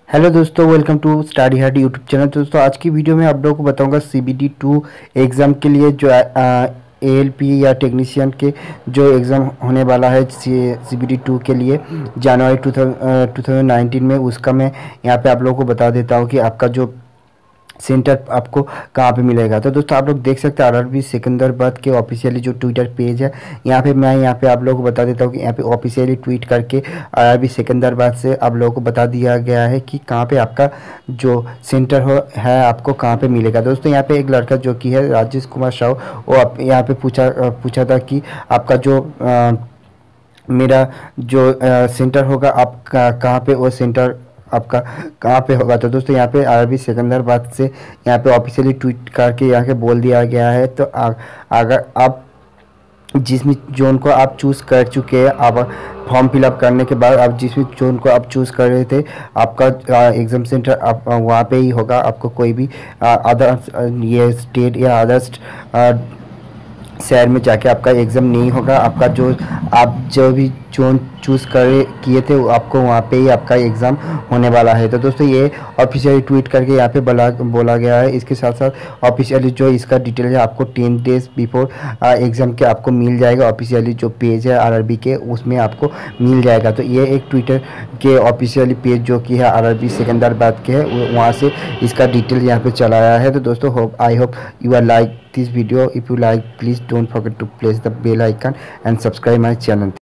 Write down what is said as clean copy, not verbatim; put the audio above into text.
Hello दोस्तों, welcome to study hard YouTube channel. दोस्तों आज की वीडियो में आप लोगों को बताऊंगा CBT-2 एग्ज़ाम के लिए जो ALP या टेक्नीशियन के जो एग्ज़ाम होने वाला है CBT-2 के लिए जनवरी 2019 में, उसका मैं यहाँ पे आप लोगों को बता देता हूँ कि आपका जो सेंटर आपको कहाँ पे मिलेगा। तो दोस्तों आप लोग देख सकते हैं RRB सिकंदराबाद के ऑफिशियली जो ट्विटर पेज है, यहाँ पे आप लोगों को बता देता हूँ कि यहाँ पे ऑफिशियली ट्वीट करके RRB सिकंदराबाद से आप लोगों को बता दिया गया है कि कहाँ पे आपका जो सेंटर है आपको कहाँ पे मिलेगा। दोस्तों यहाँ पे एक लड़का जो कि है राजेश कुमार साहू, वो यहाँ पे पूछा था कि आपका जो मेरा जो सेंटर होगा आप कहाँ पे वो सेंटर आपका कहाँ पे होगा। तो दोस्तों यहाँ पे RRB सिकंदराबाद से यहाँ पे ऑफिशियली ट्वीट करके यहाँ के बोल दिया गया है। तो अगर आप जिस भी जोन को आप चूज़ कर चुके हैं, आप फॉर्म फिलअप करने के बाद आप जिस भी जोन को आप चूज़ कर रहे थे, आपका एग्ज़ाम सेंटर आप वहाँ पे ही होगा। आपको कोई भी अदर ये स्टेट या अदर शहर में जाके आपका एग्ज़ाम नहीं होगा। आपका जो आप जो भी जोन चूज़ किए थे वो आपको वहाँ पे ही आपका एग्ज़ाम होने वाला है। तो दोस्तों ये ऑफिशियली ट्वीट करके यहाँ पे बोला गया है। इसके साथ साथ ऑफिशियली जो इसका डिटेल है आपको 10 डेज़ बिफोर एग्ज़ाम के आपको मिल जाएगा। ऑफिशियली जो पेज है RRB के, उसमें आपको मिल जाएगा। तो ये एक ट्विटर के ऑफिशियली पेज जो कि है RRB सिकंदराबाद के है, वहाँ से इसका डिटेल यहाँ पे चलाया है। तो दोस्तों I hope you are like this video. If you like, please don't forget to press the bell icon and subscribe my channel.